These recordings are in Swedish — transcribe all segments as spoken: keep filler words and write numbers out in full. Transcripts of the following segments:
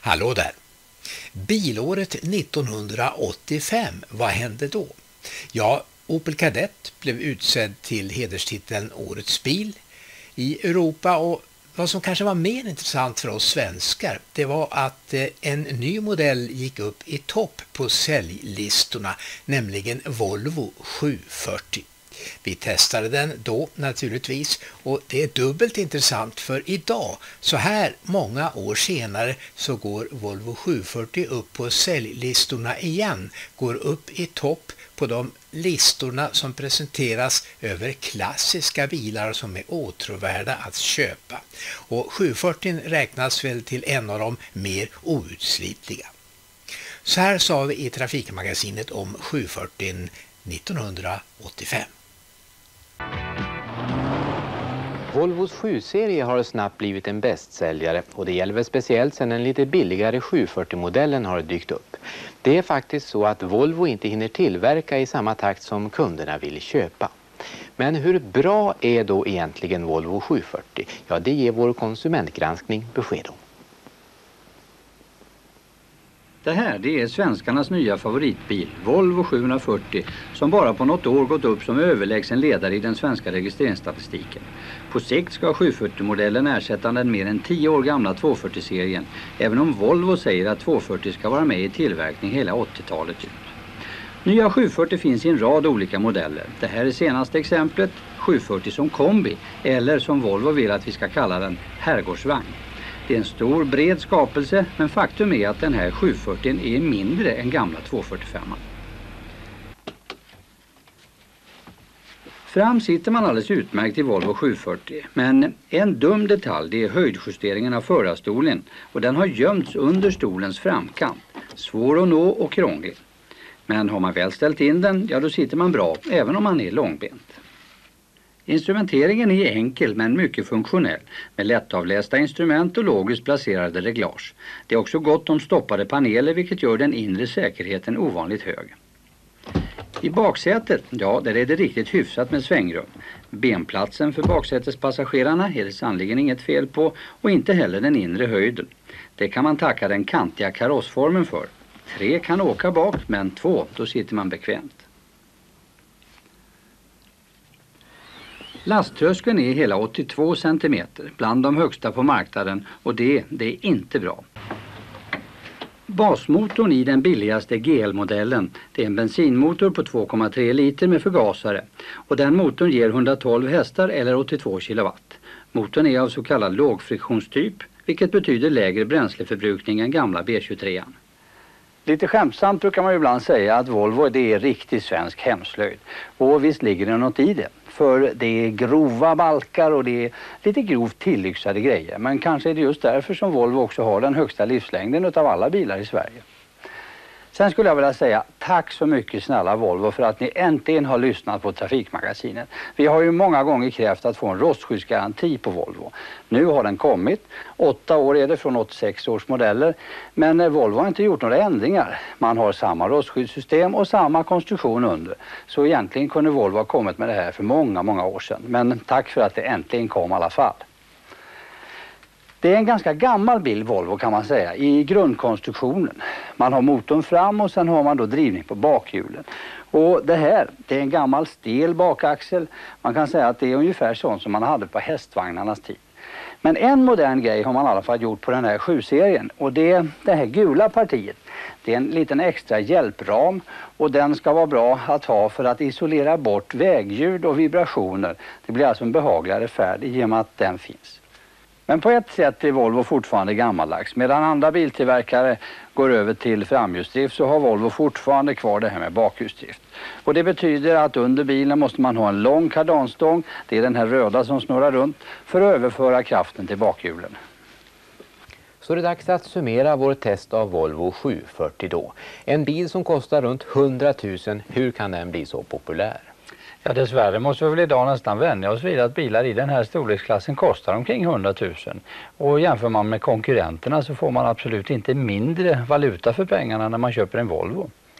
Hallå där! Bilåret nittonhundraåttiofem, vad hände då? Ja, Opel Kadett blev utsedd till hederstiteln Årets bil i Europa, och vad som kanske var mer intressant för oss svenskar, det var att en ny modell gick upp i topp på säljlistorna, nämligen Volvo sju fyrtio. Vi testade den då naturligtvis, och det är dubbelt intressant för idag, så här många år senare, så går Volvo sju fyrtio upp på säljlistorna igen, går upp i topp på de listorna som presenteras över klassiska bilar som är åtråvärda att köpa. Och sju fyrtio räknas väl till en av de mer outslitliga. Så här sa vi i Trafikmagasinet om sju fyrtio nittonhundraåttiofem. Volvos sju-serie har snabbt blivit en bästsäljare, och det gäller väl speciellt sedan den lite billigare sju fyrtio-modellen har dykt upp. Det är faktiskt så att Volvo inte hinner tillverka i samma takt som kunderna vill köpa. Men hur bra är då egentligen Volvo sju fyrtio? Ja, det ger vår konsumentgranskning besked om. Det här det är svenskarnas nya favoritbil, Volvo sju fyrtio, som bara på något år gått upp som överlägsen ledare i den svenska registreringsstatistiken. På sikt ska sju fyrtio-modellen ersätta den mer än tio år gamla två fyrtio-serien, även om Volvo säger att två fyrtio ska vara med i tillverkning hela åttiotalet ut. Nya sju fyrtio finns i en rad olika modeller. Det här är senaste exemplet, sju fyrtio som kombi, eller som Volvo vill att vi ska kalla den, herrgårdsvagn. Det är en stor bred skapelse, men faktum är att den här sju fyrtio är mindre än gamla två fyrtiofem. Fram sitter man alldeles utmärkt i Volvo sju fyrtio, men en dum detalj det är höjdjusteringen av förarstolen, och den har gömts under stolens framkant. Svår att nå och krånglig. Men har man väl ställt in den, ja då sitter man bra, även om man är långbent. Instrumenteringen är enkel men mycket funktionell, med lättavlästa instrument och logiskt placerade reglage. Det är också gott om stoppade paneler, vilket gör den inre säkerheten ovanligt hög. I baksätet, ja, där är det riktigt hyfsat med svängrum. Benplatsen för baksätespassagerarna är det sannoliken inget fel på, och inte heller den inre höjden. Det kan man tacka den kantiga karossformen för. Tre kan åka bak, men två, då sitter man bekvämt. Lasttröskeln är hela åttiotvå centimeter, bland de högsta på marknaden, och det, det är inte bra. Basmotorn i den billigaste G L-modellen, det är en bensinmotor på två komma tre liter med förgasare, och den motorn ger hundratolv hästar eller åttiotvå kilowatt. Motorn är av så kallad lågfriktionstyp, vilket betyder lägre bränsleförbrukning än gamla B tjugotre. Lite skämtsamt brukar man ju ibland säga att Volvo det är riktigt svensk hemslöjd, och visst ligger det något i det. För det är grova balkar och det är lite grovt tillyxade grejer. Men kanske är det just därför som Volvo också har den högsta livslängden av alla bilar i Sverige. Sen skulle jag vilja säga tack så mycket snälla Volvo för att ni äntligen har lyssnat på Trafikmagasinet. Vi har ju många gånger krävt att få en rostskyddsgaranti på Volvo. Nu har den kommit. Åtta år är det från åttiosex års modeller. Men Volvo har inte gjort några ändringar. Man har samma rostskyddssystem och samma konstruktion under. Så egentligen kunde Volvo ha kommit med det här för många, många år sedan. Men tack för att det äntligen kom i alla fall. Det är en ganska gammal bil Volvo kan man säga i grundkonstruktionen. Man har motorn fram och sen har man då drivning på bakhjulen. Och det här, det är en gammal stel bakaxel. Man kan säga att det är ungefär sånt som man hade på hästvagnarnas tid. Men en modern grej har man i alla fall gjort på den här sju-serien, och det är det här gula partiet. Det är en liten extra hjälpram, och den ska vara bra att ha för att isolera bort vägljud och vibrationer. Det blir alltså en behagligare färd i och med att den finns. Men på ett sätt är Volvo fortfarande gammaldags. Medan andra biltillverkare går över till framhjulsdrift så har Volvo fortfarande kvar det här med bakhjulsdrift. Och det betyder att under bilen måste man ha en lång kardanstång, det är den här röda som snurrar runt, för att överföra kraften till bakhjulen. Så är det dags att summera vår test av Volvo sju fyrtio då. En bil som kostar runt hundratusen, hur kan den bli så populär? Ja, dessvärre måste vi väl idag nästan vänja oss vid att bilar i den här storleksklassen kostar omkring hundratusen. Och jämför man med konkurrenterna så får man absolut inte mindre valuta för pengarna när man köper en Volvo.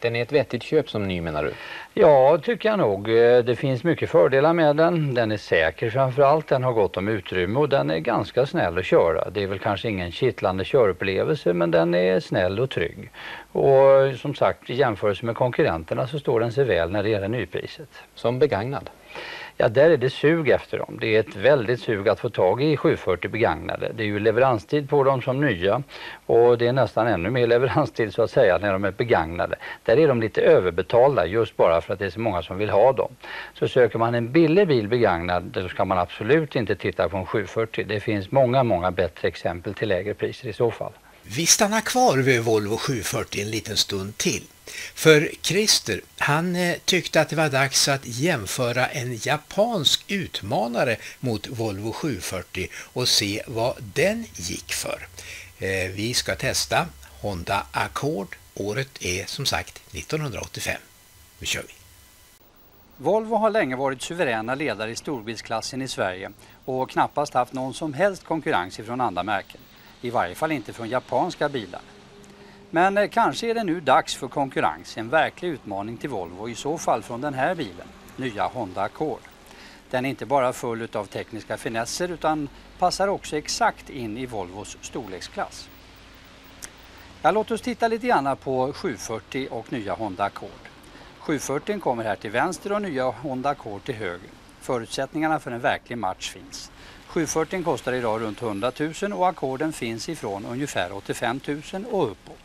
Den är ett vettigt köp som ny, menar du? Ja, tycker jag nog. Det finns mycket fördelar med den. Den är säker framförallt, den har gott om utrymme och den är ganska snäll att köra. Det är väl kanske ingen kittlande körupplevelse, men den är snäll och trygg. Och som sagt, i jämförelse med konkurrenterna så står den sig väl när det gäller nypriset. Som begagnad? Ja, där är det sug efter dem. Det är ett väldigt sug att få tag i sju fyrtio begagnade. Det är ju leveranstid på dem som nya och det är nästan ännu mer leveranstid så att säga när de är begagnade. Där är de lite överbetalda just bara för att det är så många som vill ha dem. Så söker man en billig bil begagnad, då ska man absolut inte titta på en sju fyrtio. Det finns många, många bättre exempel till lägre priser i så fall. Vi stannar kvar vid Volvo sju fyrtio en liten stund till. För Christer, han eh, tyckte att det var dags att jämföra en japansk utmanare mot Volvo sju fyrtio och se vad den gick för. Eh, vi ska testa Honda Accord. Året är som sagt nittonhundraåttiofem. Nu kör vi. Volvo har länge varit suveräna ledare i storbilsklassen i Sverige och knappast haft någon som helst konkurrens ifrån andra märken. I varje fall inte från japanska bilar. Men eh, kanske är det nu dags för konkurrens, en verklig utmaning till Volvo, i så fall från den här bilen, nya Honda Accord. Den är inte bara full av tekniska finesser utan passar också exakt in i Volvos storleksklass. Ja, låt oss titta lite grann på sju fyrtio och nya Honda Accord. sju fyrtio kommer här till vänster och nya Honda Accord till höger. Förutsättningarna för en verklig match finns. sju fyrtio kostar idag runt hundra tusen och Accorden finns ifrån ungefär åttiofem tusen och uppåt.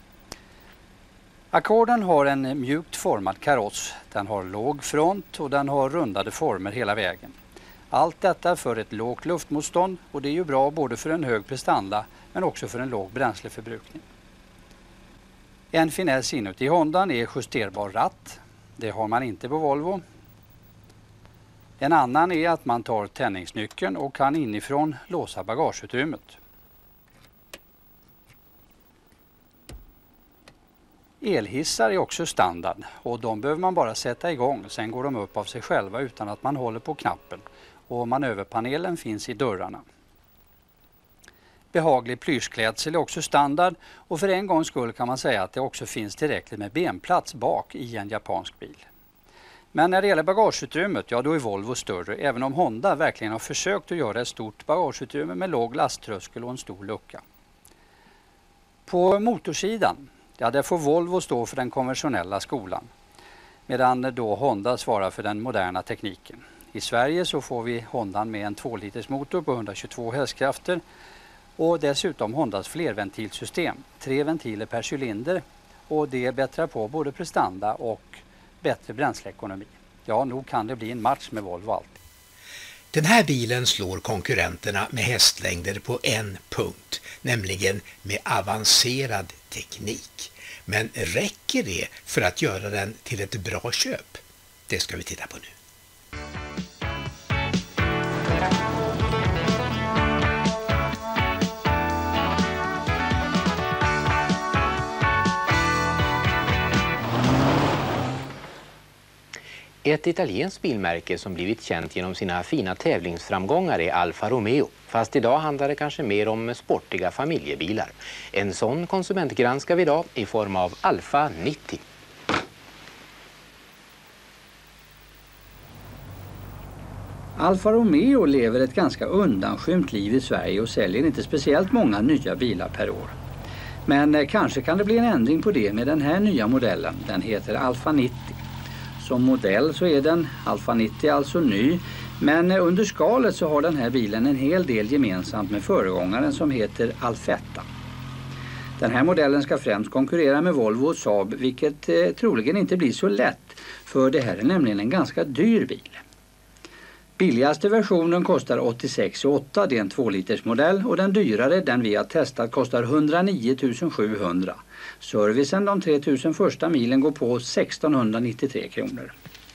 Accorden har en mjukt formad kaross, den har låg front och den har rundade former hela vägen. Allt detta för ett lågt luftmotstånd och det är ju bra både för en hög prestanda men också för en låg bränsleförbrukning. En finess inuti Hondan är justerbar ratt, det har man inte på Volvo. En annan är att man tar tändningsnyckeln och kan inifrån låsa bagageutrymmet. Elhissar är också standard och de behöver man bara sätta igång, sen går de upp av sig själva utan att man håller på knappen och manöverpanelen finns i dörrarna. Behaglig plyschklädsel är också standard och för en gångs skull kan man säga att det också finns tillräckligt med benplats bak i en japansk bil. Men när det gäller bagageutrymmet, ja då är Volvo större, även om Honda verkligen har försökt att göra ett stort bagageutrymme med låg lasttröskel och en stor lucka. På motorsidan, ja där får Volvo stå för den konventionella skolan, medan då Honda svarar för den moderna tekniken. I Sverige så får vi Hondan med en två liters motor på hundratjugotvå hästkrafter och dessutom Hondas flerventilsystem, tre ventiler per cylinder och det bättrar på både prestanda och bättre bränsleekonomi. Ja, nog kan det bli en match med Volvo alltid. Den här bilen slår konkurrenterna med hästlängder på en punkt, nämligen med avancerad teknik. Men räcker det för att göra den till ett bra köp? Det ska vi titta på nu. Ett italienskt bilmärke som blivit känt genom sina fina tävlingsframgångar är Alfa Romeo. Fast idag handlar det kanske mer om sportiga familjebilar. En sån konsument granskar vi idag i form av Alfa nittio. Alfa Romeo lever ett ganska undanskymt liv i Sverige och säljer inte speciellt många nya bilar per år. Men eh, kanske kan det bli en ändring på det med den här nya modellen. Den heter Alfa nittio. Som modell så är den Alfa nittio alltså ny, men under skalet så har den här bilen en hel del gemensamt med föregångaren som heter Alfetta. Den här modellen ska främst konkurrera med Volvo och Saab, vilket eh, troligen inte blir så lätt, för det här är nämligen en ganska dyr bil. Billigaste versionen kostar åttiosex åtta, det är en två liters modell, och den dyrare, den vi har testat, kostar hundranio tusen sjuhundra. Servicen de tre tusen första milen går på sextonhundranittiotre kronor.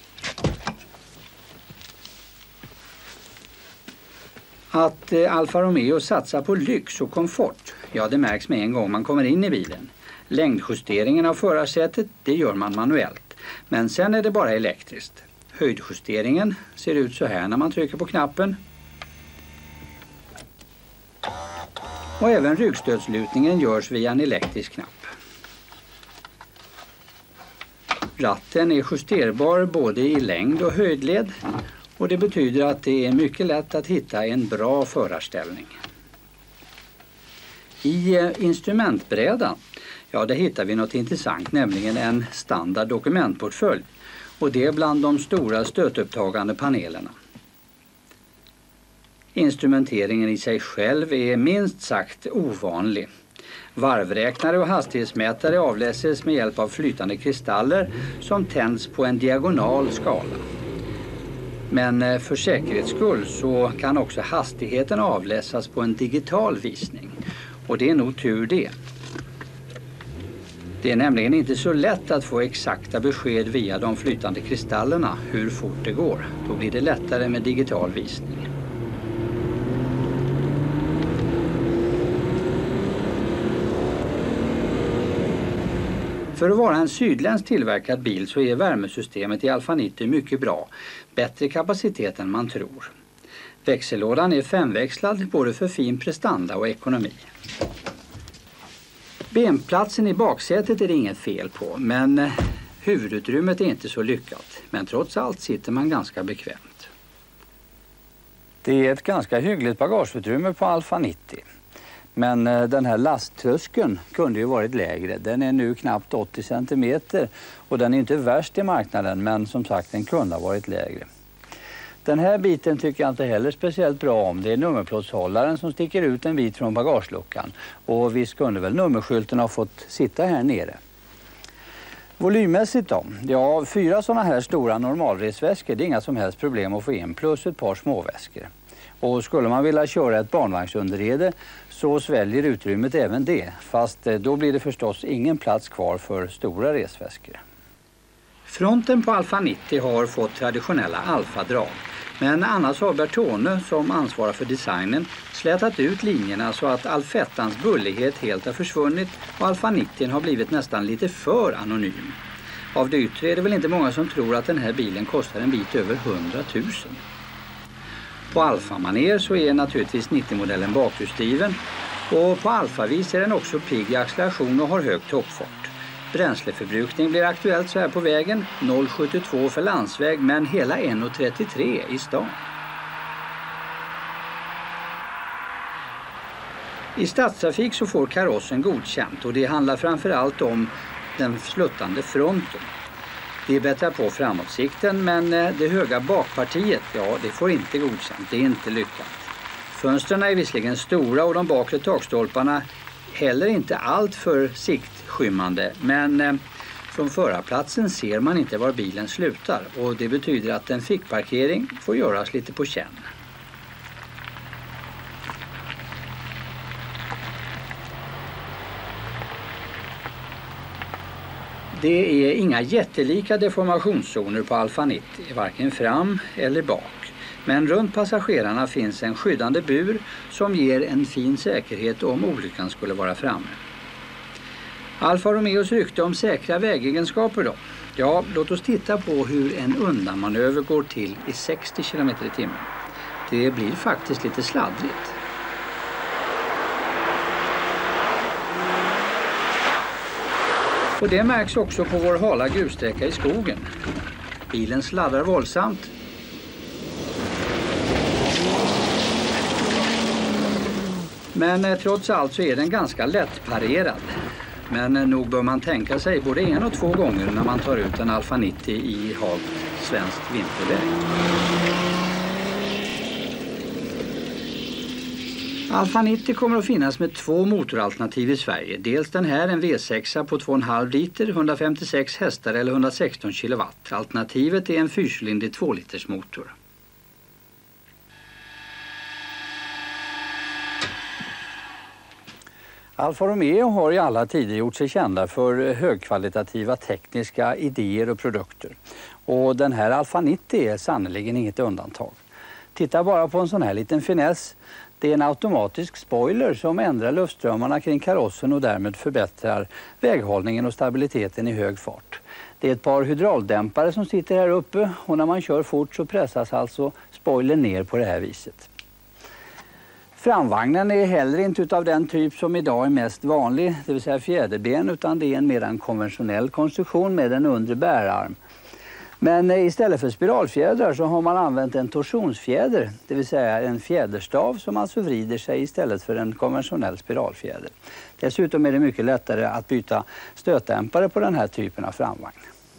Att eh, Alfa Romeo satsar på lyx och komfort, ja det märks med en gång man kommer in i bilen. Längdjusteringen av förarsätet, det gör man manuellt, men sen är det bara elektriskt. Höjdjusteringen ser ut så här när man trycker på knappen. Och även ryggstödslutningen görs via en elektrisk knapp. Ratten är justerbar både i längd och höjdled och det betyder att det är mycket lätt att hitta en bra förarställning. I instrumentbrädan, ja, där hittar vi något intressant, nämligen en standard dokumentportfölj. Och det är bland de stora stötupptagande panelerna. Instrumenteringen i sig själv är minst sagt ovanlig. Varvräknare och hastighetsmätare avläses med hjälp av flytande kristaller som tänds på en diagonal skala. Men för säkerhets skull så kan också hastigheten avläsas på en digital visning. Och det är nog tur det. Det är nämligen inte så lätt att få exakta besked via de flytande kristallerna hur fort det går. Då blir det lättare med digital visning. För att vara en sydländsk tillverkad bil så är värmesystemet i Alfa nittio mycket bra. Bättre kapacitet än man tror. Växellådan är femväxlad både för fin prestanda och ekonomi. Benplatsen i baksätet är det inget fel på, men huvudutrymmet är inte så lyckat. Men trots allt sitter man ganska bekvämt. Det är ett ganska hyggligt bagageutrymme på Alfa nittio. Men den här lasttröskeln kunde ju varit lägre. Den är nu knappt åttio centimeter och den är inte värst i marknaden, men som sagt den kunde ha varit lägre. Den här biten tycker jag inte heller speciellt bra om. Det är nummerplåtshållaren som sticker ut en bit från bagageluckan. Och visst kunde väl nummerskylten ha fått sitta här nere. Volymmässigt då? Ja, fyra sådana här stora normalresväskor, det är inga som helst problem att få in, plus ett par småväskor. Och skulle man vilja köra ett barnvagnsunderrede så sväljer utrymmet även det. Fast då blir det förstås ingen plats kvar för stora resväskor. Fronten på Alfa nittio har fått traditionella alfadrag. Men annars har Bertone, som ansvarar för designen, slätat ut linjerna så att alfettans bullighet helt har försvunnit och Alfa nittio har blivit nästan lite för anonym. Av det yttre är det väl inte många som tror att den här bilen kostar en bit över hundratusen. På Alfa-manér så är naturligtvis nittio-modellen bakhjulsdriven och på Alfa-vis är den också pigg i acceleration och har hög toppfart. Bränsleförbrukning blir aktuellt så här på vägen, noll komma sjuttiotvå för landsväg men hela en komma trettiotre i stan. I stadstrafik så får karossen godkänt och det handlar framförallt om den sluttande fronten. Det bättrar på framåtsikten men det höga bakpartiet, ja det får inte godkänt, det är inte lyckat. Fönstren är visserligen stora och de bakre takstolparna heller inte allt för siktskymmande, men eh, från förarplatsen ser man inte var bilen slutar och det betyder att en fickparkering får göras lite på känn. Det är inga jättelika deformationszoner på Alfa nittio, varken fram eller bak. Men runt passagerarna finns en skyddande bur som ger en fin säkerhet om olyckan skulle vara framme. Alfa Romeos rykte om säkra vägegenskaper då? Ja, låt oss titta på hur en undanmanöver går till i sextio kilometer i timmen. Det blir faktiskt lite sladdrigt. Och det märks också på vår hala grussträcka i skogen. Bilen sladdar våldsamt. Men eh, trots allt så är den ganska lättparerad. Men eh, nog bör man tänka sig både en och två gånger när man tar ut en Alfa nittio i halt svenskt vinterväg. Alfa nittio kommer att finnas med två motoralternativ i Sverige. Dels den här, en V sex på två komma fem liter, hundrafemtiosex hästar eller hundrasexton kilowatt. Alternativet är en fyrcylindrig två liters motor. Alfa Romeo har i alla tider gjort sig kända för högkvalitativa tekniska idéer och produkter. Och den här Alfa nittio är sannoliken inget undantag. Titta bara på en sån här liten finess. Det är en automatisk spoiler som ändrar luftströmmarna kring karossen och därmed förbättrar väghållningen och stabiliteten i hög fart. Det är ett par hydrauldämpare som sitter här uppe och när man kör fort så pressas alltså spoilern ner på det här viset. Framvagnen är heller inte utav den typ som idag är mest vanlig, det vill säga fjäderben, utan det är en mer en konventionell konstruktion med en undre bärarm. Men istället för spiralfjädrar så har man använt en torsionsfjäder, det vill säga en fjäderstav som alltså vrider sig istället för en konventionell spiralfjäder. Dessutom är det mycket lättare att byta stötdämpare på den här typen av framvagn.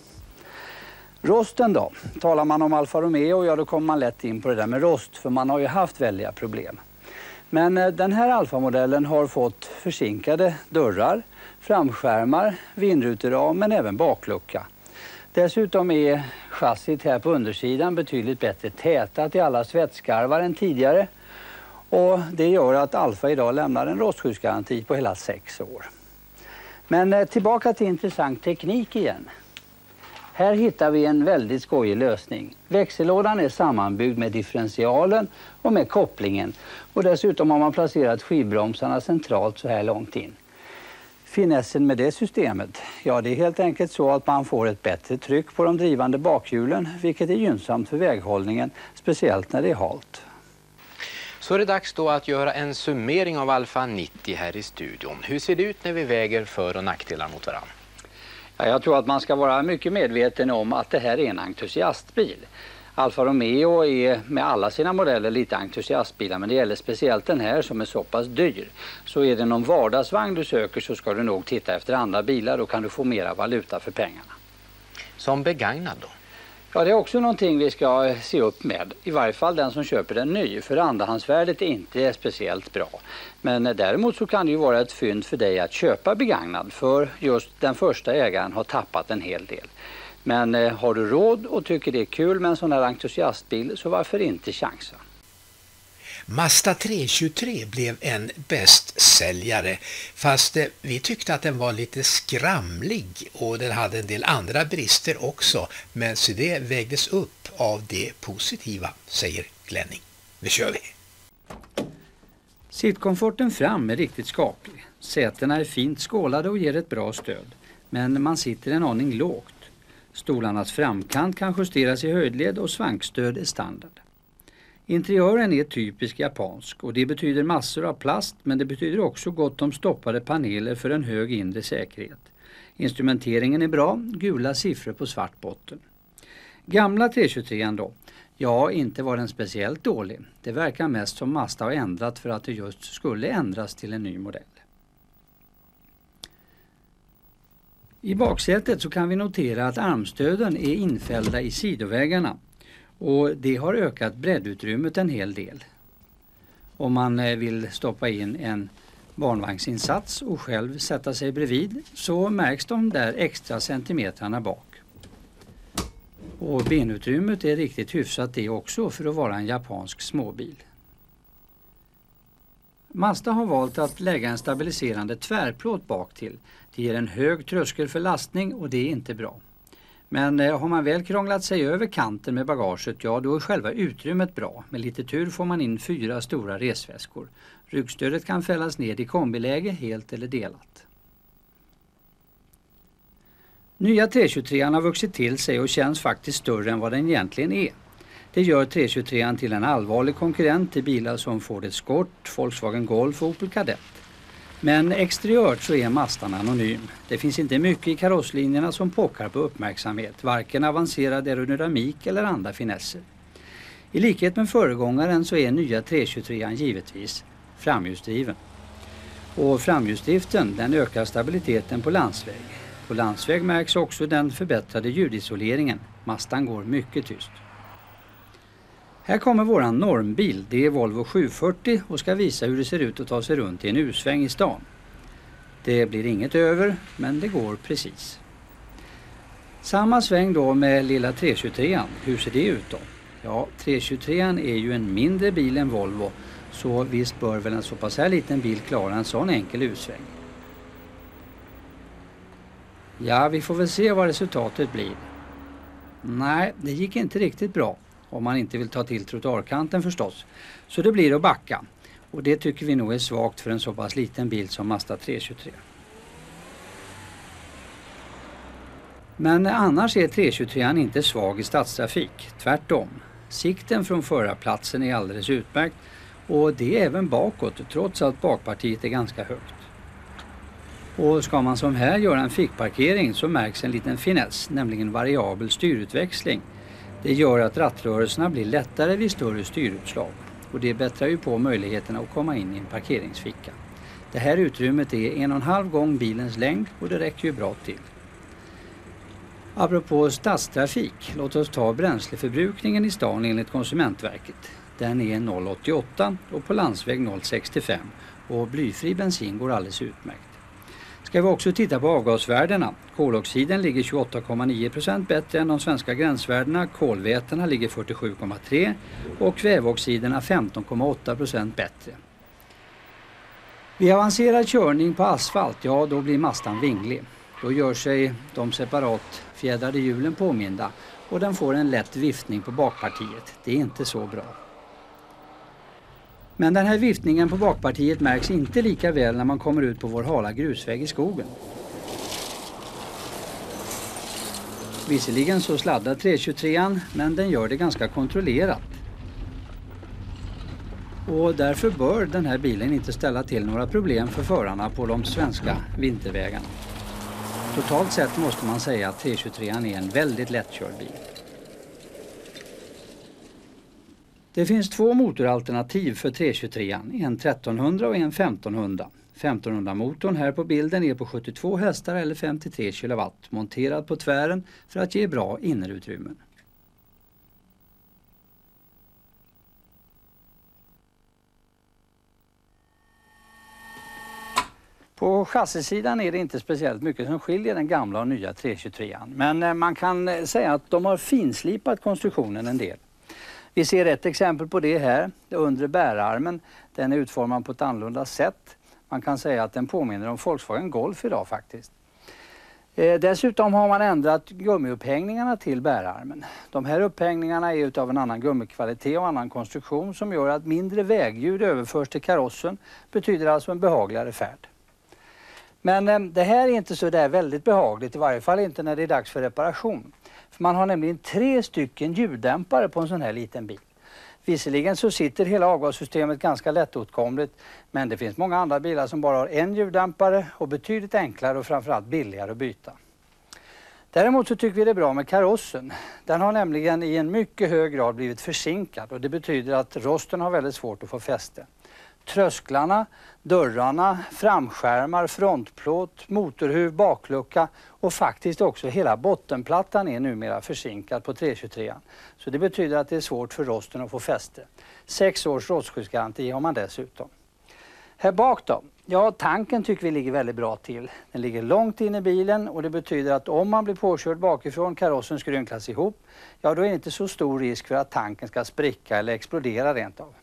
Rosten då, talar man om Alfa Romeo, ja då kommer man lätt in på det där med rost, för man har ju haft väldiga problem. Men den här Alfa-modellen har fått försinkade dörrar, framskärmar, vindruteram men även baklucka. Dessutom är chassit här på undersidan betydligt bättre tätat i alla svetskarvar än tidigare. Och det gör att Alfa idag lämnar en rostskyddsgaranti på hela sex år. Men tillbaka till intressant teknik igen. Här hittar vi en väldigt skojig lösning. Växellådan är sammanbyggd med differentialen och med kopplingen. Och dessutom har man placerat skivbromsarna centralt så här långt in. Finessen med det systemet, ja det är helt enkelt så att man får ett bättre tryck på de drivande bakhjulen, vilket är gynnsamt för väghållningen, speciellt när det är halt. Så är det dags då att göra en summering av Alfa nittio här i studion. Hur ser det ut när vi väger för- och nackdelar mot varandra? Ja, jag tror att man ska vara mycket medveten om att det här är en entusiastbil. Alfa Romeo är med alla sina modeller lite entusiastbilar, men det gäller speciellt den här som är så pass dyr. Så är det någon vardagsvagn du söker så ska du nog titta efter andra bilar, då kan du få mera valuta för pengarna. Som begagnad då? Ja, det är också någonting vi ska se upp med. I varje fall den som köper den ny, för andrahandsvärdet är inte speciellt bra. Men däremot så kan det ju vara ett fynd för dig att köpa begagnad, för just den första ägaren har tappat en hel del. Men eh, har du råd och tycker det är kul med en sån här entusiastbil, så varför inte chansa? Mazda tre tjugotre blev en bästsäljare, fast eh, vi tyckte att den var lite skramlig och den hade en del andra brister också, men så det vägdes upp av det positiva, säger Glenning. Nu kör vi! Sittkomforten fram är riktigt skaplig. Sätena är fint skålade och ger ett bra stöd, men man sitter en aning lågt. Stolarnas framkant kan justeras i höjdled och svankstöd är standard. Interiören är typisk japansk och det betyder massor av plast, men det betyder också gott om stoppade paneler för en hög inre säkerhet. Instrumenteringen är bra, gula siffror på svart botten. Gamla tre tjugotre då? Ja, inte var den speciellt dålig. Det verkar mest som Mazda har ändrat för att det just skulle ändras till en ny modell. I baksätet så kan vi notera att armstöden är infällda i sidovägarna. Och det har ökat breddutrymmet en hel del. Om man vill stoppa in en barnvagnsinsats och själv sätta sig bredvid så märks de där extra centimetrarna bak. Och benutrymmet är riktigt hyfsat det också för att vara en japansk småbil. Mazda har valt att lägga en stabiliserande tvärplåt bak till. Det ger en hög tröskel för lastning och det är inte bra. Men eh, har man väl krånglat sig över kanten med bagaget, ja då är själva utrymmet bra. Med lite tur får man in fyra stora resväskor. Ryggstödet kan fällas ned i kombiläge helt eller delat. Nya tre tjugotre har vuxit till sig och känns faktiskt större än vad den egentligen är. Det gör tre tjugotre till en allvarlig konkurrent till bilar som Ford Escort, Volkswagen Golf och Opel Kadett. Men exteriört så är Mazdan anonym. Det finns inte mycket i karosslinjerna som pockar på uppmärksamhet, varken avancerad aerodynamik eller andra finesser. I likhet med föregångaren så är nya tre tjugotre givetvis framhjulsdriven. Och framhjulsdriften den ökar stabiliteten på landsväg. På landsväg märks också den förbättrade ljudisoleringen. Mazdan går mycket tyst. Här kommer våran normbil, det är Volvo sjuhundrafyrtio och ska visa hur det ser ut att ta sig runt i en U-sväng i stan. Det blir inget över, men det går precis. Samma sväng då med lilla tre tjugotre, hur ser det ut då? Ja, tre tjugotre är ju en mindre bil än Volvo, så visst bör väl en så pass här liten bil klara en sån enkel U-sväng. Ja, vi får väl se vad resultatet blir. Nej, det gick inte riktigt bra. Om man inte vill ta till trottoarkanten förstås. Så det blir att backa. Och det tycker vi nog är svagt för en så pass liten bil som Mazda tre tjugotre. Men annars är tre tjugotre inte svag i stadstrafik. Tvärtom. Sikten från förarplatsen är alldeles utmärkt. Och det är även bakåt, trots att bakpartiet är ganska högt. Och ska man som här göra en fickparkering så märks en liten finess, nämligen variabel styrutväxling. Det gör att rattrörelserna blir lättare vid större styrutslag. Och det bättrar ju på möjligheterna att komma in i en parkeringsficka. Det här utrymmet är en och en halv gång bilens längd och det räcker ju bra till. Apropå stadstrafik, låt oss ta bränsleförbrukningen i stan enligt Konsumentverket. Den är noll komma åttioåtta och på landsväg noll komma sextiofem och blyfri bensin går alldeles utmärkt. Ska vi också titta på avgasvärdena. Koloxiden ligger tjugoåtta komma nio procent bättre än de svenska gränsvärdena, kolvätena ligger fyrtiosju komma tre och kväveoxiderna femton komma åtta procent bättre. Vid avancerad körning på asfalt, ja då blir mastan vinglig. Då gör sig de separat fjädrade hjulen påminda och den får en lätt viftning på bakpartiet. Det är inte så bra. Men den här viftningen på bakpartiet märks inte lika väl när man kommer ut på vår hala grusväg i skogen. Visserligen så sladdar trehundratjugotrean, men den gör det ganska kontrollerat. Och därför bör den här bilen inte ställa till några problem för förarna på de svenska vintervägarna. Totalt sett måste man säga att trehundratjugotrean är en väldigt lättkörd bil. Det finns två motoralternativ för trehundratjugotrean, en trettonhundra och en femtonhundra. femtonhundra-motorn här på bilden är på sjuttiotvå hästar eller femtiotre kilowatt, monterad på tvären för att ge bra innerutrymmen. På chassisidan är det inte speciellt mycket som skiljer den gamla och nya trehundratjugotrean. Men man kan säga att de har finslipat konstruktionen en del. Vi ser ett exempel på det här, det undre bärarmen. Den är utformad på ett annorlunda sätt. Man kan säga att den påminner om Volkswagen Golf idag faktiskt. Eh, dessutom har man ändrat gummiupphängningarna till bärarmen. De här upphängningarna är utav en annan gummikvalitet och annan konstruktion som gör att mindre vägljud överförs till karossen, betyder alltså en behagligare färd. Men eh, det här är inte så där väldigt behagligt, i varje fall inte när det är dags för reparation. För man har nämligen tre stycken ljuddämpare på en sån här liten bil. Visserligen så sitter hela avgassystemet ganska lättåtkomligt, men det finns många andra bilar som bara har en ljuddämpare och betydligt enklare och framförallt billigare att byta. Däremot så tycker vi det är bra med karossen. Den har nämligen i en mycket hög grad blivit försinkad och det betyder att rosten har väldigt svårt att få fäste. Trösklarna, dörrarna, framskärmar, frontplåt, motorhuv, baklucka och faktiskt också hela bottenplattan är numera försinkad på trehundratjugotrean. Så det betyder att det är svårt för rosten att få fäste. Sex års rostskyddsgaranti har man dessutom. Här bak då? Ja, tanken tycker vi ligger väldigt bra till. Den ligger långt in i bilen och det betyder att om man blir påkörd bakifrån, karossen skrynklas ihop, ja då är det inte så stor risk för att tanken ska spricka eller explodera rent av.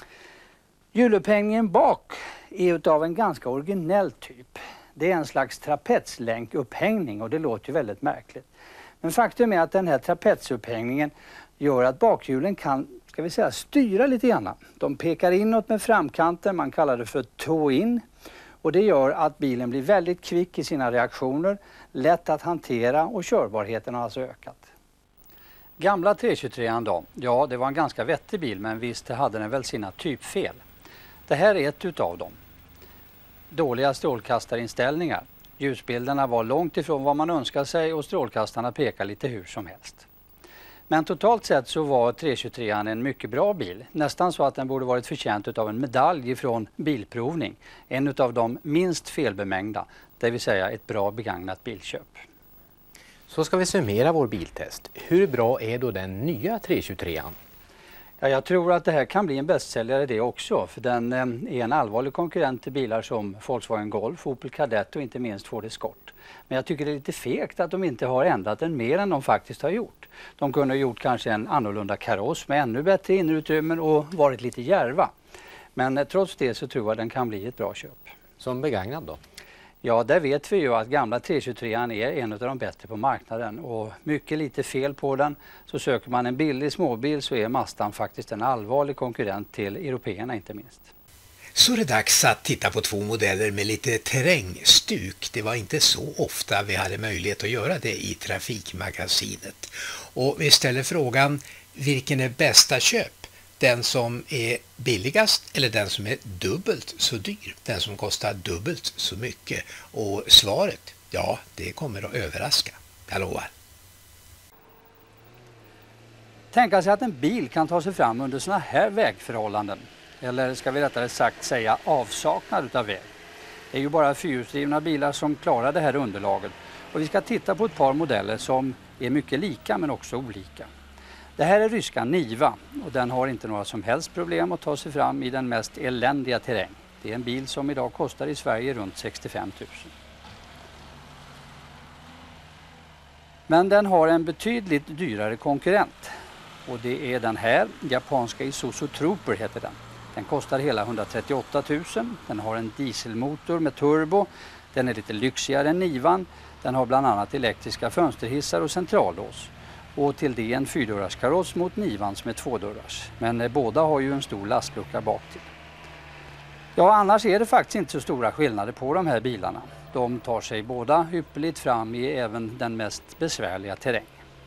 Hjulupphängningen bak är utav en ganska originell typ. Det är en slags trapetslänkupphängning och det låter ju väldigt märkligt. Men faktum är att den här trapetsupphängningen gör att bakhjulen kan, ska vi säga, styra lite grann. De pekar inåt med framkanten, man kallar det för toe-in. Och det gör att bilen blir väldigt kvick i sina reaktioner, lätt att hantera och körbarheten har alltså ökat. Gamla trehundratjugotrean då? Ja, det var en ganska vettig bil men visst hade den väl sina typfel. Det här är ett utav dem. Dåliga strålkastarinställningar. Ljusbilderna var långt ifrån vad man önskar sig och strålkastarna pekar lite hur som helst. Men totalt sett så var trehundratjugotrean en mycket bra bil. Nästan så att den borde varit förtjänt av en medalj från Bilprovning. En utav de minst felbemängda, det vill säga ett bra begagnat bilköp. Så ska vi summera vår biltest. Hur bra är då den nya trehundratjugotrean? Ja, jag tror att det här kan bli en bästsäljare det också, för den är en allvarlig konkurrent till bilar som Volkswagen Golf, Opel Kadett och inte minst Ford Escort. Men jag tycker det är lite fegt att de inte har ändrat den mer än de faktiskt har gjort. De kunde ha gjort kanske en annorlunda kaross med ännu bättre innerutrymmen och varit lite djärva. Men trots det så tror jag den kan bli ett bra köp. Som begagnad då? Ja, där vet vi ju att gamla trehundratjugotrean är en av de bättre på marknaden och mycket lite fel på den. Så söker man en billig småbil så är Mazdan faktiskt en allvarlig konkurrent till européerna inte minst. Så är det dags att titta på två modeller med lite terrängstuk. Det var inte så ofta vi hade möjlighet att göra det i Trafikmagasinet. Och vi ställer frågan, vilken är bästa köp? Den som är billigast eller den som är dubbelt så dyr? Den som kostar dubbelt så mycket? Och svaret, ja, det kommer att överraska. Jag lovar. Tänka sig att en bil kan ta sig fram under såna här vägförhållanden. Eller ska vi rättare sagt säga avsaknad av väg. Det är ju bara fyrhjulsdrivna bilar som klarar det här underlaget. Och vi ska titta på ett par modeller som är mycket lika men också olika. Det här är ryska Niva och den har inte några som helst problem att ta sig fram i den mest eländiga terräng. Det är en bil som idag kostar i Sverige runt sextiofem tusen. Men den har en betydligt dyrare konkurrent. Och det är den här, japanska Isuzu Trooper heter den. Den kostar hela hundratrettioåtta tusen. Den har en dieselmotor med turbo. Den är lite lyxigare än Nivan. Den har bland annat elektriska fönsterhissar och centrallås. Och till det en fyrdörrars kaross mot Nivan som är tvådörrars. Men eh, båda har ju en stor lastlucka bak till. Ja, annars är det faktiskt inte så stora skillnader på de här bilarna. De tar sig båda ypperligt fram i även den mest besvärliga terräng.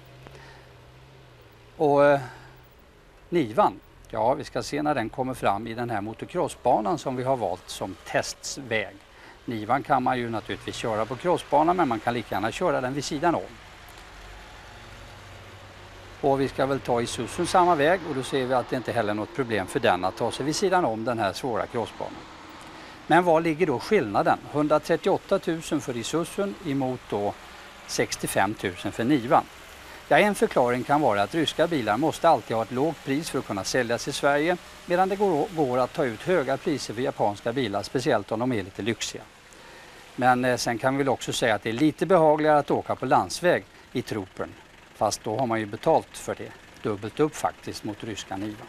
Och eh, Nivan, ja vi ska se när den kommer fram i den här motocrossbanan som vi har valt som testväg. Nivan kan man ju naturligtvis köra på crossbanan men man kan lika gärna köra den vid sidan om. Och vi ska väl ta Isuzu samma väg och då ser vi att det inte heller är något problem för den att ta sig vid sidan om den här svåra crossbanan. Men var ligger då skillnaden? hundratrettioåtta tusen för Isuzu emot då sextiofem tusen för Nivan. Ja, en förklaring kan vara att ryska bilar måste alltid ha ett lågt pris för att kunna säljas i Sverige medan det går, går att ta ut höga priser för japanska bilar, speciellt om de är lite lyxiga. Men eh, sen kan vi väl också säga att det är lite behagligare att åka på landsväg i Troopern. Fast då har man ju betalt för det. Dubbelt upp faktiskt mot ryska Nivan.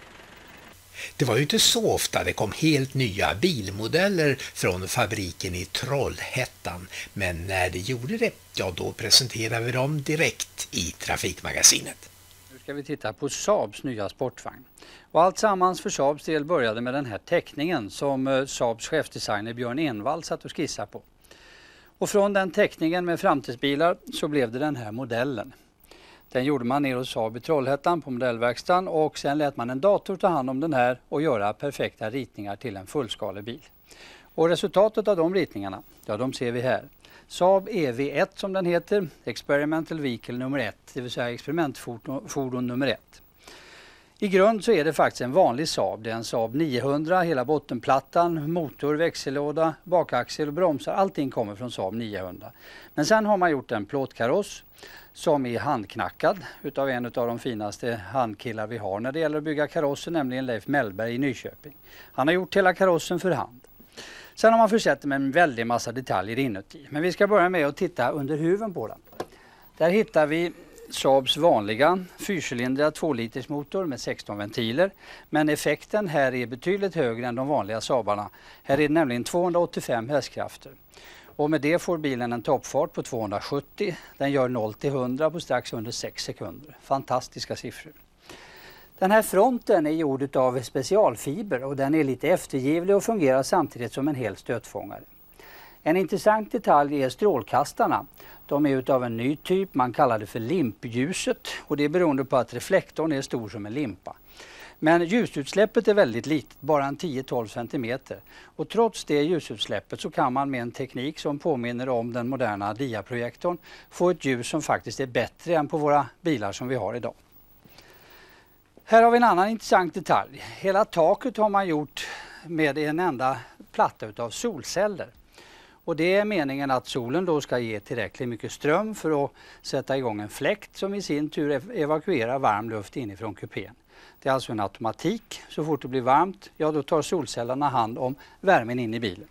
Det var ju inte så ofta det kom helt nya bilmodeller från fabriken i Trollhättan. Men när det gjorde det, ja då presenterade vi dem direkt i Trafikmagasinet. Nu ska vi titta på Saabs nya sportvagn. Och allt sammans för Saabs del började med den här teckningen som Saabs chefdesigner Björn Envall satt och skissade på. Och från den teckningen med framtidsbilar så blev det den här modellen. Den gjorde man ner hos Saab i Trollhättan på modellverkstan och sen lät man en dator ta hand om den här och göra perfekta ritningar till en fullskalig bil. Och resultatet av de ritningarna, ja de ser vi här. Saab E V ett som den heter, Experimental Vehicle nummer ett, det vill säga experimentfordon nummer ett. I grund så är det faktiskt en vanlig Saab, det är en Saab niohundra, hela bottenplattan, motor, växellåda, bakaxel och bromsar, allting kommer från Saab niohundra. Men sen har man gjort en plåtkaross som är handknackad utav en av de finaste handkillar vi har när det gäller att bygga karosser, nämligen Leif Mellberg i Nyköping. Han har gjort hela karossen för hand. Sen har man försett med en väldig massa detaljer inuti. Men vi ska börja med att titta under huven på den. Där hittar vi Saabs vanliga fyrcylindriga två liters motor med sexton ventiler. Men effekten här är betydligt högre än de vanliga Saabarna. Här är det nämligen tvåhundraåttiofem hästkrafter. Och med det får bilen en toppfart på tvåhundrasjuttio. Den gör noll till hundra på strax under sex sekunder. Fantastiska siffror. Den här fronten är gjord av specialfiber och den är lite eftergivlig och fungerar samtidigt som en hel stötfångare. En intressant detalj är strålkastarna. De är utav en ny typ, man kallar det för limpljuset och det är beroende på att reflektorn är stor som en limpa. Men ljusutsläppet är väldigt litet, bara en tio till tolv centimeter. Och trots det ljusutsläppet så kan man med en teknik som påminner om den moderna diaprojektorn få ett ljus som faktiskt är bättre än på våra bilar som vi har idag. Här har vi en annan intressant detalj. Hela taket har man gjort med en enda platta utav solceller. Och det är meningen att solen då ska ge tillräckligt mycket ström för att sätta igång en fläkt som i sin tur evakuerar varm luft inifrån kupén. Det är alltså en automatik. Så fort det blir varmt, ja då tar solcellerna hand om värmen in i bilen.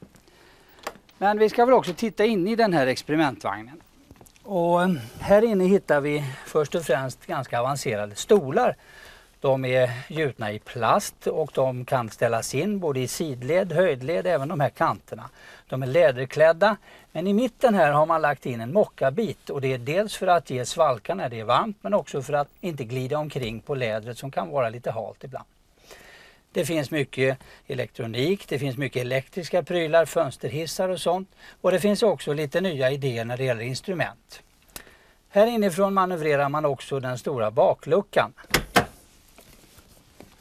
Men vi ska väl också titta in i den här experimentvagnen. Och här inne hittar vi först och främst ganska avancerade stolar. De är gjutna i plast och de kan ställas in både i sidled, höjdled, även de här kanterna. De är läderklädda, men i mitten här har man lagt in en mockabit och det är dels för att ge svalka när det är varmt men också för att inte glida omkring på lädret som kan vara lite halt ibland. Det finns mycket elektronik, det finns mycket elektriska prylar, fönsterhissar och sånt och det finns också lite nya idéer när det gäller instrument. Här inifrån manövrerar man också den stora bakluckan.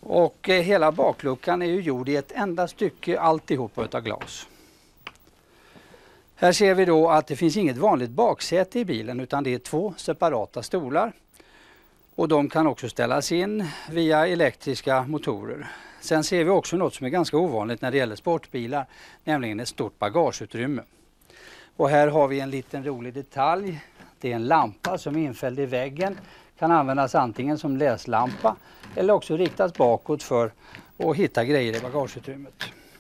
Och eh, hela bakluckan är ju gjord i ett enda stycke, alltihop av glas. Här ser vi då att det finns inget vanligt baksäte i bilen utan det är två separata stolar. Och de kan också ställas in via elektriska motorer. Sen ser vi också något som är ganska ovanligt när det gäller sportbilar, nämligen ett stort bagageutrymme. Och här har vi en liten rolig detalj. Det är en lampa som är infälld i väggen. Kan användas antingen som läslampa eller också riktas bakåt för att hitta grejer i bagageutrymmet.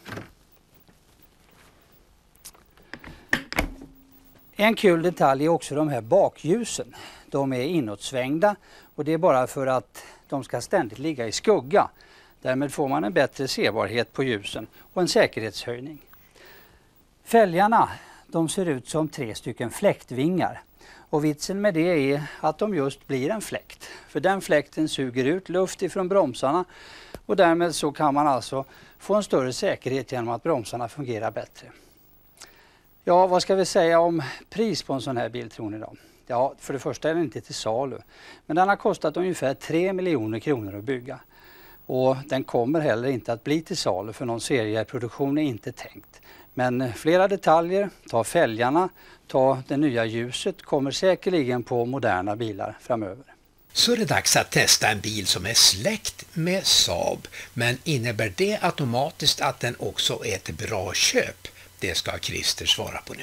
En kul detalj är också de här bakljusen. De är inåtsvängda och det är bara för att de ska ständigt ligga i skugga. Därmed får man en bättre sebarhet på ljusen och en säkerhetshöjning. Fälgarna, de ser ut som tre stycken fläktvingar. Och vitsen med det är att de just blir en fläkt. För den fläkten suger ut luft ifrån bromsarna och därmed så kan man alltså få en större säkerhet genom att bromsarna fungerar bättre. Ja, vad ska vi säga om pris på en sån här bil, tror ni då? Ja, för det första är den inte till salu. Men den har kostat ungefär tre miljoner kronor att bygga. Och den kommer heller inte att bli till salu för någon serieproduktion är inte tänkt. Men flera detaljer, ta fälgarna, ta det nya ljuset, kommer säkerligen på moderna bilar framöver. Så är det dags att testa en bil som är släkt med Saab. Men innebär det automatiskt att den också är ett bra köp? Det ska Christer svara på nu.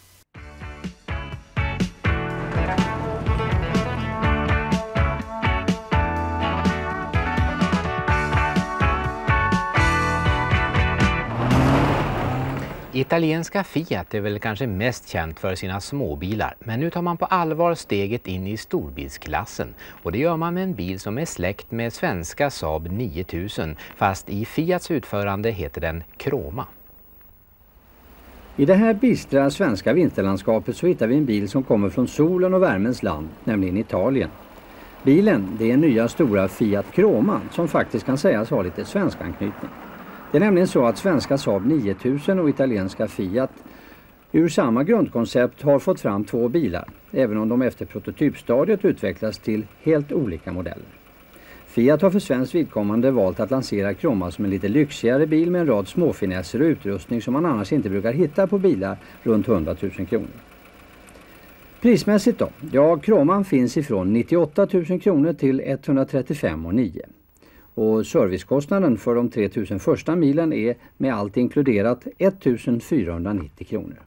Italienska Fiat är väl kanske mest känt för sina småbilar, men nu tar man på allvar steget in i storbilsklassen och det gör man med en bil som är släkt med svenska Saab nio tusen, fast i Fiats utförande heter den Croma. I det här bistra svenska vinterlandskapet så hittar vi en bil som kommer från solen och värmens land, nämligen Italien. Bilen, det är nya stora Fiat Croma som faktiskt kan sägas ha lite svensk anknytning. Det är nämligen så att svenska Saab nio tusen och italienska Fiat ur samma grundkoncept har fått fram två bilar, även om de efter prototypstadiet utvecklas till helt olika modeller. Fiat har för svenskt vidkommande valt att lansera Croma som en lite lyxigare bil med en rad småfinesser och utrustning som man annars inte brukar hitta på bilar runt hundratusen kronor. Prismässigt då? Ja, Croman finns ifrån nittioåtta tusen kronor till etthundratrettiofem nio. Och servicekostnaden för de tre tusen första milen är med allt inkluderat ettusenfyrahundranittio kronor.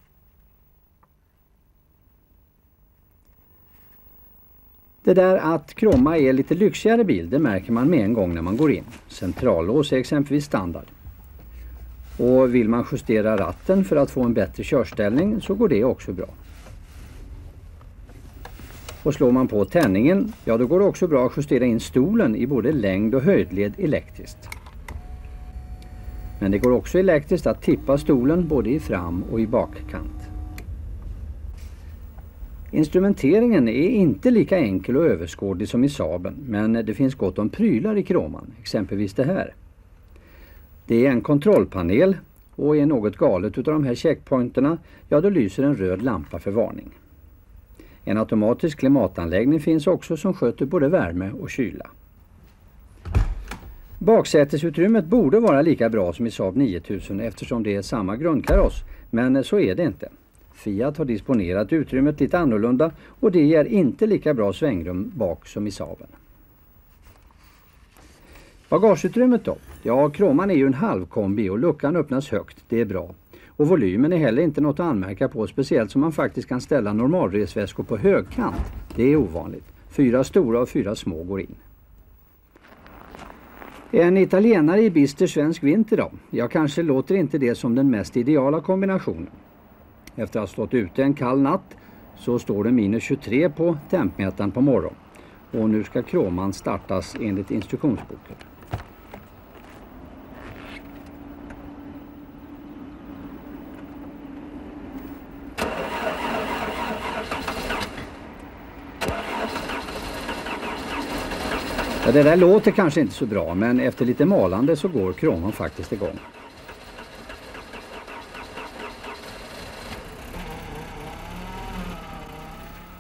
Det där att Croma är lite lyxigare bil, det märker man med en gång när man går in. Centrallås är exempelvis standard. Och vill man justera ratten för att få en bättre körställning så går det också bra. Och slår man på tändningen, ja då går det också bra att justera in stolen i både längd och höjdled elektriskt. Men det går också elektriskt att tippa stolen både i fram- och i bakkant. Instrumenteringen är inte lika enkel och överskådlig som i Saaben, men det finns gott om prylar i Croman, exempelvis det här. Det är en kontrollpanel och är något galet utav de här checkpointerna, ja då lyser en röd lampa för varning. En automatisk klimatanläggning finns också som sköter både värme och kyla. Baksätesutrymmet borde vara lika bra som i Saab nio tusen eftersom det är samma grundkaross, men så är det inte. Fiat har disponerat utrymmet lite annorlunda och det ger inte lika bra svängrum bak som i Saaben. Bagageutrymmet då? Ja, Croman är ju en halvkombi och luckan öppnas högt, det är bra. Och volymen är heller inte något att anmärka på, speciellt som man faktiskt kan ställa normalresväskor på högkant. Det är ovanligt. Fyra stora och fyra små går in. En italienare i bister svensk vinter då? Jag kanske låter inte det som den mest ideala kombinationen. Efter att ha stått ute en kall natt så står det minus tjugotre på tempmätaren på morgon. Och nu ska Croman startas enligt instruktionsboken. Ja, det där låter kanske inte så bra, men efter lite malande så går Croman faktiskt igång.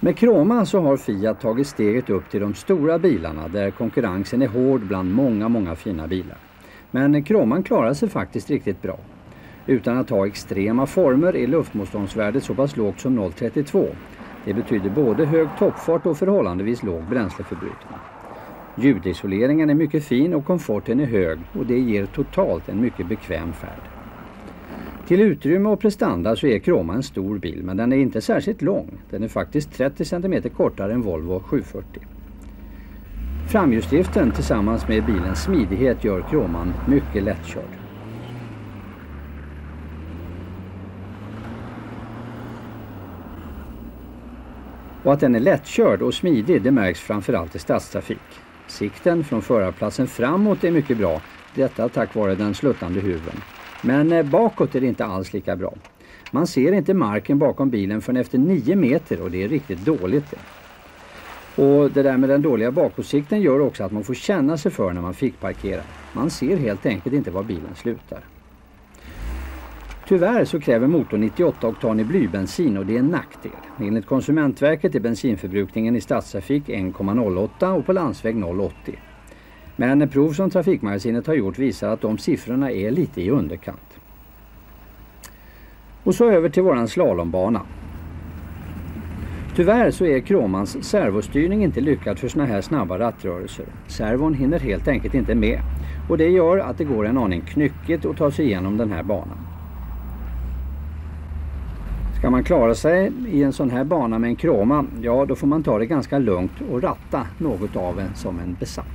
Med Croma så har Fiat tagit steget upp till de stora bilarna där konkurrensen är hård bland många, många fina bilar. Men Croman klarar sig faktiskt riktigt bra. Utan att ha extrema former är luftmotståndsvärdet så pass lågt som noll komma trettiotvå. Det betyder både hög toppfart och förhållandevis låg bränsleförbrukning. Ljudisoleringen är mycket fin och komforten är hög och det ger totalt en mycket bekväm färd. Till utrymme och prestanda så är Croma en stor bil, men den är inte särskilt lång. Den är faktiskt trettio centimeter kortare än Volvo sjuhundrafyrtio. Framhjulsdriften tillsammans med bilens smidighet gör Croman mycket lättkörd. Och att den är lättkörd och smidig det märks framförallt i stadstrafik. Sikten från förarplatsen framåt är mycket bra, detta tack vare den sluttande huven. Men bakåt är det inte alls lika bra. Man ser inte marken bakom bilen förrän efter nio meter och det är riktigt dåligt det. Och det där med den dåliga bakåtsikten gör också att man får känna sig för när man fick parkera. Man ser helt enkelt inte var bilen slutar. Tyvärr så kräver motorn nittioåtta oktan i blybensin och det är en nackdel. Enligt Konsumentverket är bensinförbrukningen i stadstrafik en komma noll åtta och på landsväg noll komma åttio. Men prov som Trafikmagasinet har gjort visar att de siffrorna är lite i underkant. Och så över till våran slalombana. Tyvärr så är Cromans servostyrning inte lyckad för såna här snabba rattrörelser. Servon hinner helt enkelt inte med och det gör att det går en aning knyckigt att ta sig igenom den här banan. Ska man klara sig i en sån här bana med en Croma, ja då får man ta det ganska lugnt och ratta något av en som en besatt.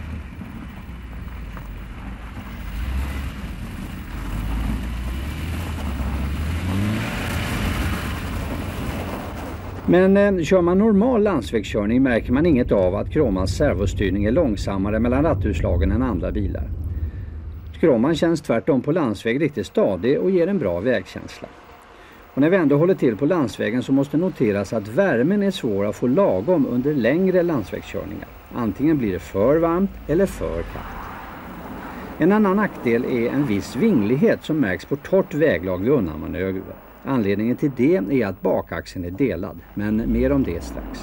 Men eh, kör man normal landsvägskörning märker man inget av att Cromans servostyrning är långsammare mellan rattutslagen än andra bilar. Croman känns tvärtom på landsväg riktigt stadig och ger en bra vägkänsla. Och när vi ändå håller till på landsvägen så måste noteras att värmen är svår att få lagom under längre landsvägskörningar. Antingen blir det för varmt eller för kallt. En annan nackdel är en viss vinglighet som märks på torrt väglag vid undanmanöver. Anledningen till det är att bakaxeln är delad, men mer om det strax.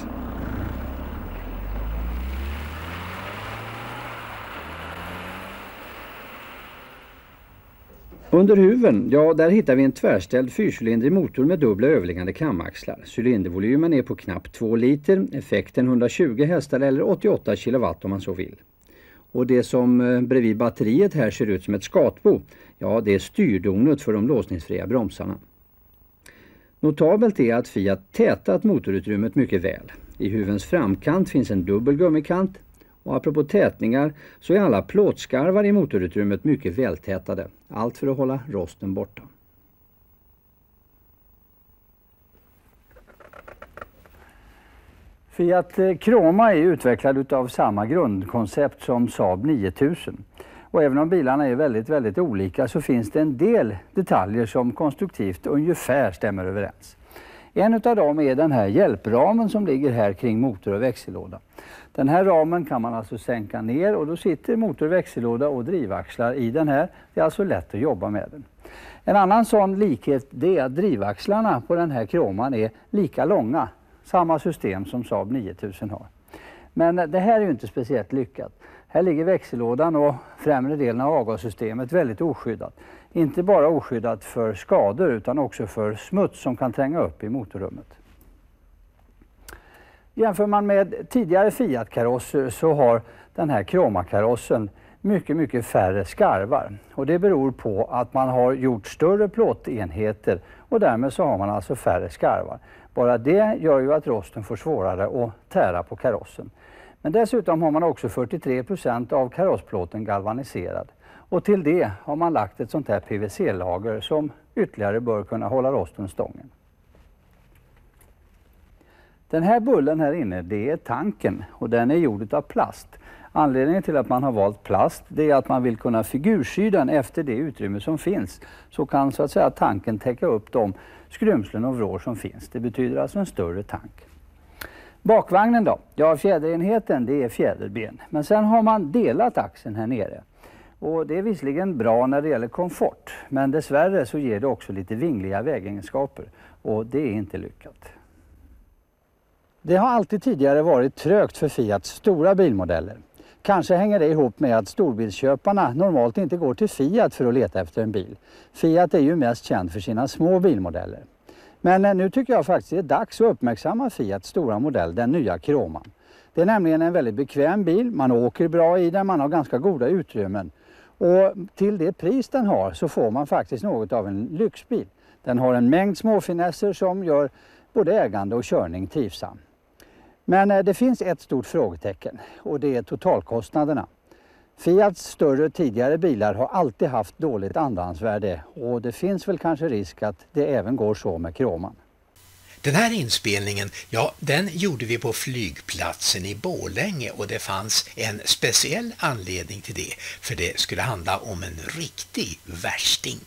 Under huven, ja där hittar vi en tvärställd fyrcylindrig motor med dubbla överliggande kamaxlar. Cylindervolymen är på knappt två liter, effekten hundratjugo hästar eller åttioåtta kilowatt om man så vill. Och det som bredvid batteriet här ser ut som ett skatbo, ja det är styrdonet för de låsningsfria bromsarna. Notabelt är att Fiat tätat motorutrymmet mycket väl. I huvens framkant finns en dubbel gummikant och apropå tätningar så är alla plåtskarvar i motorutrymmet mycket vältätade. Allt för att hålla rosten borta. Fiat Croma är utvecklad av samma grundkoncept som Saab nio tusen. Och även om bilarna är väldigt, väldigt olika så finns det en del detaljer som konstruktivt ungefär stämmer överens. En av dem är den här hjälpramen som ligger här kring motor och växellåda. Den här ramen kan man alltså sänka ner och då sitter motor, växellåda och drivaxlar i den här. Det är alltså lätt att jobba med den. En annan sån likhet det är att drivaxlarna på den här Croman är lika långa. Samma system som Saab nio tusen har. Men det här är ju inte speciellt lyckat. Här ligger växellådan och främre delen av avgassystemet väldigt oskyddat. Inte bara oskyddat för skador utan också för smuts som kan tränga upp i motorrummet. Jämför man med tidigare Fiat-karosser så har den här Croma-karossen mycket, mycket färre skarvar. Och det beror på att man har gjort större plåtenheter och därmed så har man alltså färre skarvar. Bara det gör ju att rosten får svårare att tära på karossen. Men dessutom har man också fyrtiotre procent av karossplåten galvaniserad. Och till det har man lagt ett sånt här P V C-lager som ytterligare bör kunna hålla rosten stången. Den här bullen här inne det är tanken och den är gjord av plast. Anledningen till att man har valt plast det är att man vill kunna figursy den efter det utrymme som finns. Så kan så att säga tanken täcka upp de skrymslen och vrår som finns. Det betyder alltså en större tank. Bakvagnen då? Ja, fjäderenheten det är fjäderben. Men sen har man delat axeln här nere. Och det är visserligen bra när det gäller komfort. Men dessvärre så ger det också lite vingliga vägegenskaper. Och det är inte lyckat. Det har alltid tidigare varit trögt för Fiats stora bilmodeller. Kanske hänger det ihop med att storbilsköparna normalt inte går till Fiat för att leta efter en bil. Fiat är ju mest känd för sina små bilmodeller. Men nu tycker jag faktiskt det är dags att uppmärksamma Fiats stora modell, den nya Kroman. Det är nämligen en väldigt bekväm bil, man åker bra i den, man har ganska goda utrymmen. Och till det pris den har så får man faktiskt något av en lyxbil. Den har en mängd småfinesser som gör både ägande och körning trivsam. Men det finns ett stort frågetecken och det är totalkostnaderna. Fiats större tidigare bilar har alltid haft dåligt andrahandsvärde och det finns väl kanske risk att det även går så med Kroman. Den här inspelningen, ja, den gjorde vi på flygplatsen i Borlänge och det fanns en speciell anledning till det, för det skulle handla om en riktig värsting.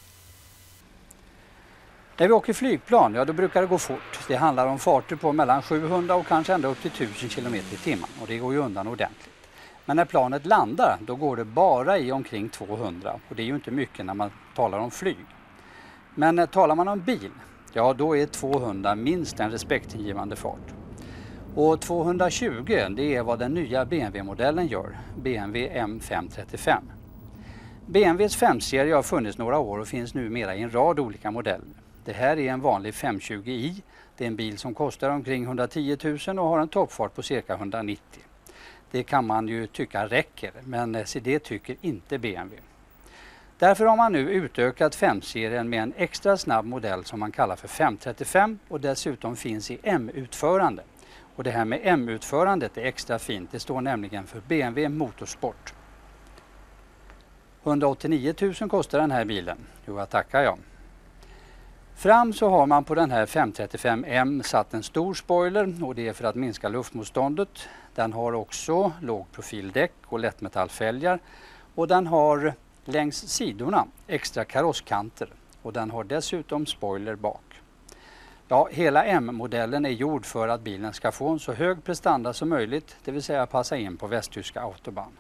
När vi åker flygplan, ja då brukar det gå fort. Det handlar om farter på mellan sjuhundra och kanske ända upp till tusen kilometer i timmen och det går ju undan ordentligt. Men när planet landar, då går det bara i omkring tvåhundra och det är ju inte mycket när man talar om flyg. Men när talar man om bil, ja då är tvåhundra minst en respektingivande fart. Och tvåhundratjugo, det är vad den nya B M W-modellen gör, B M W M fem trettiofem. B M Ws fem-serie har funnits några år och finns numera i en rad olika modeller. Det här är en vanlig fem tjugo i, det är en bil som kostar omkring hundratio tusen och har en toppfart på cirka hundranittio. Det kan man ju tycka räcker, men se det tycker inte B M W. Därför har man nu utökat fem-serien med en extra snabb modell som man kallar för fem trettiofem och dessutom finns i M-utförande. Och det här med M-utförandet är extra fint, det står nämligen för B M W Motorsport. hundraåttionio tusen kostar den här bilen, jo jag tackar jag. Fram så har man på den här fem trettiofem M satt en stor spoiler och det är för att minska luftmotståndet. Den har också lågprofildäck och lättmetallfälgar och den har längs sidorna extra karosskanter och den har dessutom spoiler bak. Ja, hela M-modellen är gjord för att bilen ska få en så hög prestanda som möjligt, det vill säga passa in på västtyska autobahn.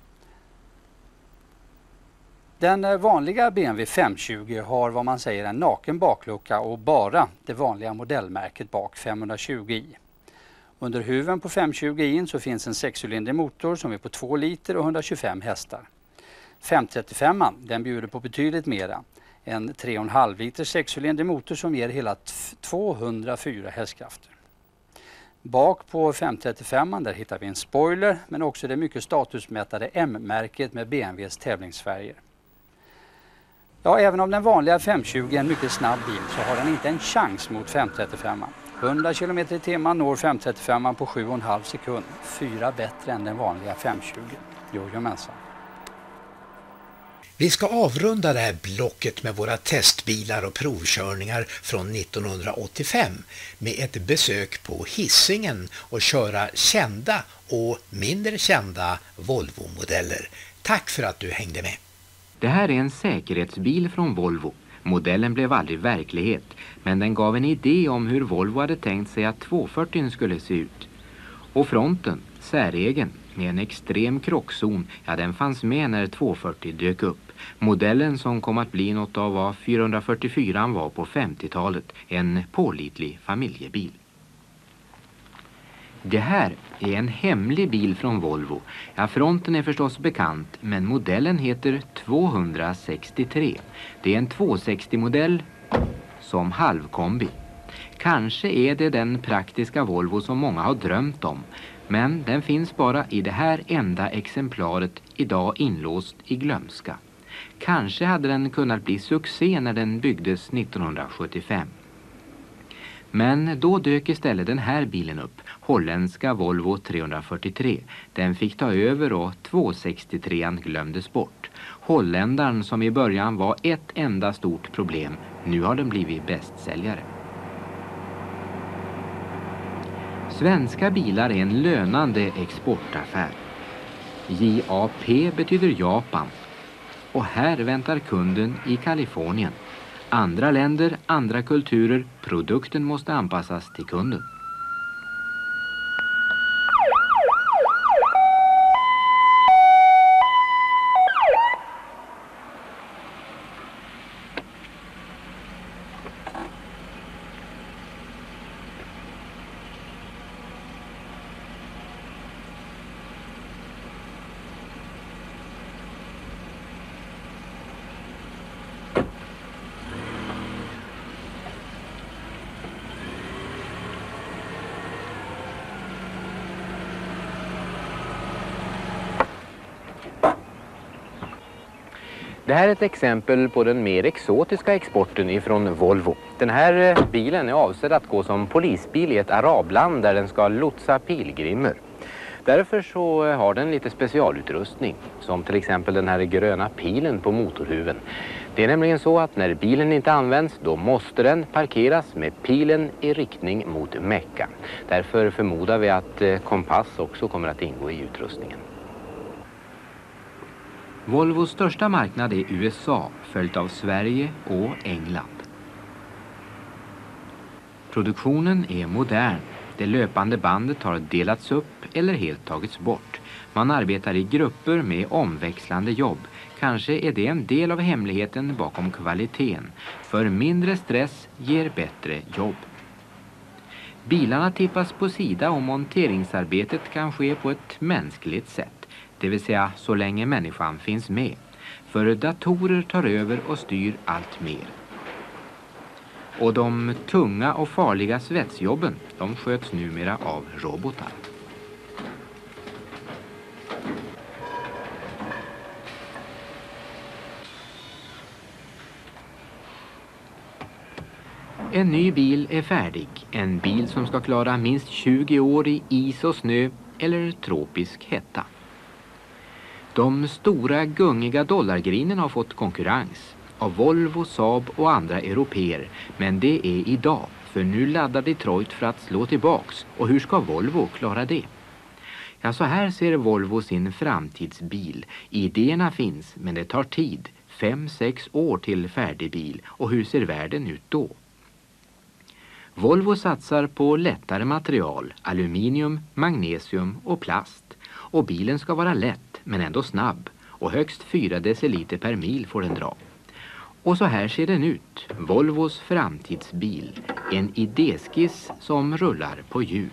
Den vanliga B M W fem tjugo har vad man säger en naken baklucka och bara det vanliga modellmärket bak femhundratjugo i. Under huven på fem tjugo i så finns en sexcylindrig motor som är på två liter och hundratjugofem hästar. fem trettiofem den bjuder på betydligt mera. En tre komma fem liters sexcylindrig motor som ger hela tvåhundrafyra hästkrafter. Bak på fem trettiofem där hittar vi en spoiler men också det mycket statusmättade M-märket med B M Ws tävlingsfärger. Ja, även om den vanliga fem tjugo är en mycket snabb bil så har den inte en chans mot fem trettiofem. hundra kilometer i timmen når fem trettiofem på sju komma fem sekund. Fyra bättre än den vanliga fem tjugo. Jojomensan. Vi ska avrunda det här blocket med våra testbilar och provkörningar från nittonhundraåttiofem med ett besök på Hisingen och köra kända och mindre kända Volvo-modeller. Tack för att du hängde med. Det här är en säkerhetsbil från Volvo. Modellen blev aldrig verklighet, men den gav en idé om hur Volvo hade tänkt sig att tvåhundrafyrtio skulle se ut. Och fronten, säregen, med en extrem krockzon, ja den fanns med när tvåhundrafyrtio dök upp. Modellen som kom att bli något av vad fyrahundrafyrtiofyra var på femtiotalet, en pålitlig familjebil. Det här är en hemlig bil från Volvo. Ja, fronten är förstås bekant, men modellen heter tvåhundrasextiotre. Det är en tvåhundrasextio-modell som halvkombi. Kanske är det den praktiska Volvo som många har drömt om, men den finns bara i det här enda exemplaret idag inlåst i glömska. Kanske hade den kunnat bli succé när den byggdes nittonhundrasjuttiofem. Men då dök istället den här bilen upp, holländska Volvo trehundrafyrtiotre. Den fick ta över och tvåhundrasextiotre glömdes bort. Holländaren som i början var ett enda stort problem, nu har den blivit bästsäljare. Svenska bilar är en lönande exportaffär. J A P betyder Japan. Och här väntar kunden i Kalifornien. Andra länder, andra kulturer, produkten måste anpassas till kunden. Det här är ett exempel på den mer exotiska exporten ifrån Volvo. Den här bilen är avsedd att gå som polisbil i ett arabland där den ska lotsa pilgrimer. Därför så har den lite specialutrustning, som till exempel den här gröna pilen på motorhuven. Det är nämligen så att när bilen inte används, då måste den parkeras med pilen i riktning mot Mekka. Därför förmodar vi att kompass också kommer att ingå i utrustningen. Volvos största marknad är U S A, följt av Sverige och England. Produktionen är modern. Det löpande bandet har delats upp eller helt tagits bort. Man arbetar i grupper med omväxlande jobb. Kanske är det en del av hemligheten bakom kvaliteten. För mindre stress ger bättre jobb. Bilarna tippas på sida och monteringsarbetet kan ske på ett mänskligt sätt. Det vill säga så länge människan finns med. För datorer tar över och styr allt mer. Och de tunga och farliga svetsjobben, de sköts numera av robotar. En ny bil är färdig. En bil som ska klara minst tjugo år i is och snö eller tropisk hetta. De stora gungiga dollargrinen har fått konkurrens av Volvo, Saab och andra europeer. Men det är idag, för nu laddar Detroit för att slå tillbaks. Och hur ska Volvo klara det? Ja, så här ser Volvo sin framtidsbil. Idéerna finns, men det tar tid. Fem, sex år till färdig bil. Och hur ser världen ut då? Volvo satsar på lättare material, aluminium, magnesium och plast. Och bilen ska vara lätt men ändå snabb. Och högst fyra deciliter per mil får den dra. Och så här ser den ut. Volvos framtidsbil. En idéskiss som rullar på hjul.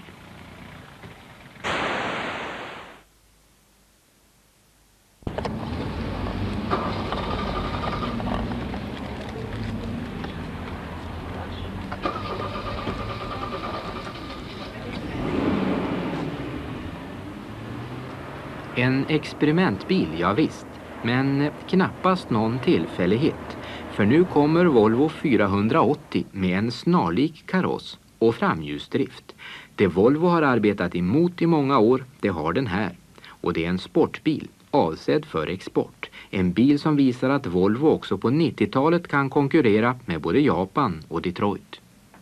En experimentbil, ja visst, men knappast någon tillfällighet. För nu kommer Volvo fyrahundraåttio med en snarlik kaross och framhjulsdrift. Det Volvo har arbetat emot i många år, det har den här. Och det är en sportbil, avsedd för export. En bil som visar att Volvo också på nittiotalet kan konkurrera med både Japan och Detroit.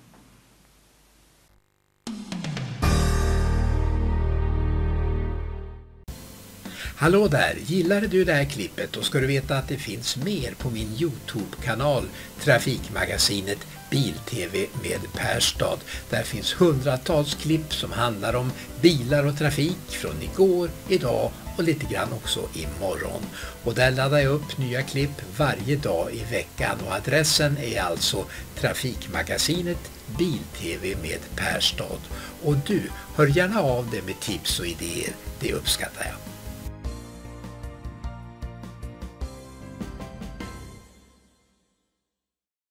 Hallå där, gillade du det här klippet och ska du veta att det finns mer på min YouTube-kanal Trafikmagasinet Bil-T V med Perstad. Där finns hundratals klipp som handlar om bilar och trafik från igår, idag och lite grann också imorgon. Och där laddar jag upp nya klipp varje dag i veckan och adressen är alltså Trafikmagasinet Bil-T V med Perstad. Och du, hör gärna av dig med tips och idéer, det uppskattar jag.